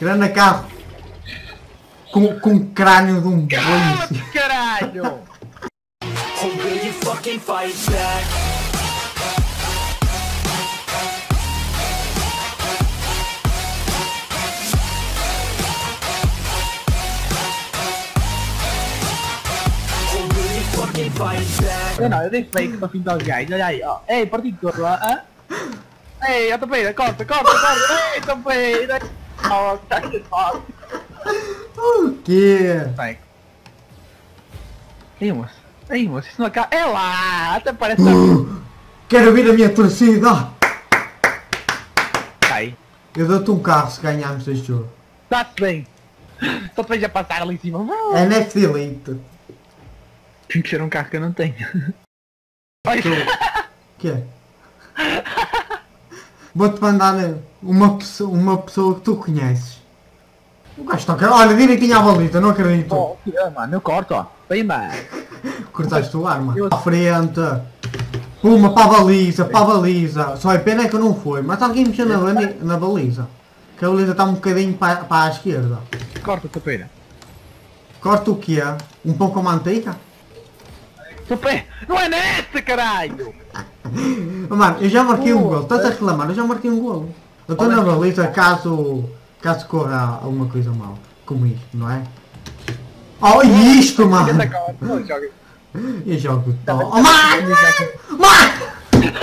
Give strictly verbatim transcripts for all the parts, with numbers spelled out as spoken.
Grande carro. Com, com o crânio de um Cala-te, boi. caralho! Or will you fucking fight back? Or will you fucking fight back? Eu não, eu dei fake para pintar os gajos, olha aí, ó. Ei, partido todo lá, hã? Ei, a tapeira, corta, corta, corta, ei, tapeira! Oh, tá que foda! O quê? Vai. Ei, moço, ei, moço, isso não acaba. É lá, até parece. Uh, quero ver a minha torcida. Ai, Eu dou-te um carro se ganharmos este jogo. está-se bem. Só te vejo a passar ali em cima. É N F Delete. Tenho que ser um carro que eu não tenho. Ai, O quê? Vou-te mandar uma pessoa, uma pessoa que tu conheces. O gajo toca. Olha, direitinho à baliza, não acredito. oh, ah, mano, eu corto, ó. Vem, mano. Cortaste o arma. À frente. Puma para a baliza, para a baliza. Só é pena é que não foi, mas alguém mexeu na, bani- na baliza. Que a baliza está um bocadinho para, para a esquerda. Corta, tapeira. Corta o quê? Um pouco a manteiga? Tupé, não é nessa, caralho! Oh, mano, eu já marquei um Pô, golo. Estás a reclamar? Eu já marquei um golo. Eu estou Olha na aqui. baliza caso, caso corra alguma coisa mal. Como isto, não é? Oh, e isto, mano! Não, joga. Eu jogo top. Oh, mano! Mano!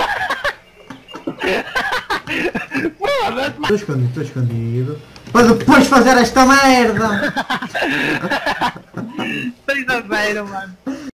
Foda-se, Estou escondido, estou escondido. Para depois fazer esta merda! seis a zero, mano.